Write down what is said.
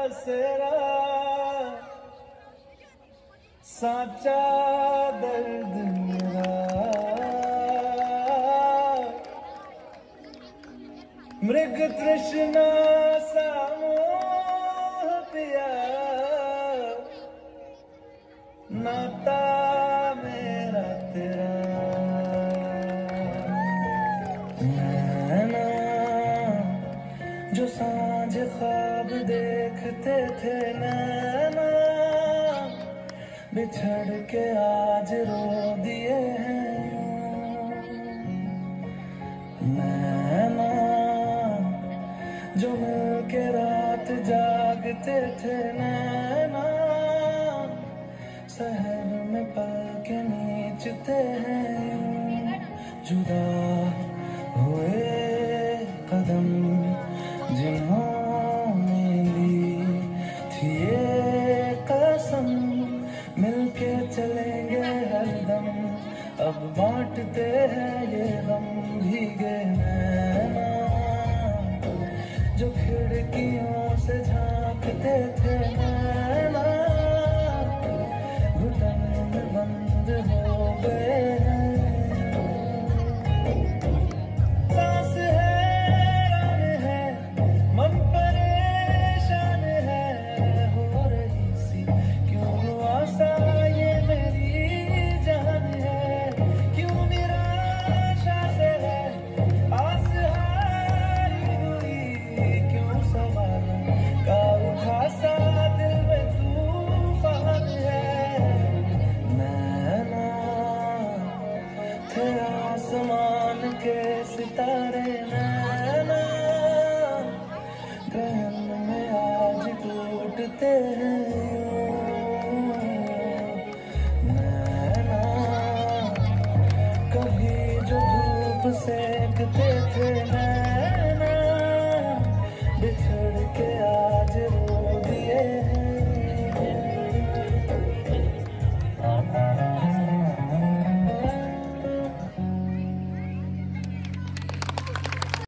बसेरा साचा दर्द मेरा। मृग तृष्णा सा मोह पिया नाता मेरा तेरा। नैना जो सांझ ख्वाब देखते थे नैना बिछड़ के आज रो दिए हैं। नैना जो मिल के रात जागते थे नैना शहर में पल के नीचते हैं। जुदा हुए कदम जिन्होंने ली थी ये कसम मिलके चलेंगे हरदम अब बांटते हैं ये